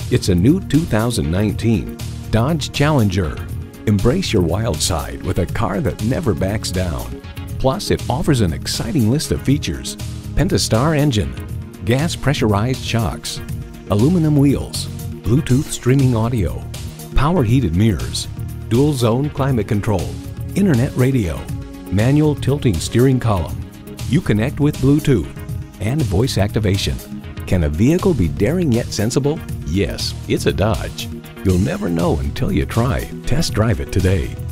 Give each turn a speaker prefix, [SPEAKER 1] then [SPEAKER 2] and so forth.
[SPEAKER 1] It's a new 2019 Dodge Challenger. Embrace your wild side with a car that never backs down. Plus, it offers an exciting list of features: Pentastar engine, gas pressurized shocks, aluminum wheels, Bluetooth streaming audio, power heated mirrors, dual zone climate control, internet radio, manual tilting steering column, Uconnect with Bluetooth, and voice activation. Can a vehicle be daring yet sensible? Yes, it's a Dodge. You'll never know until you try. Test drive it today.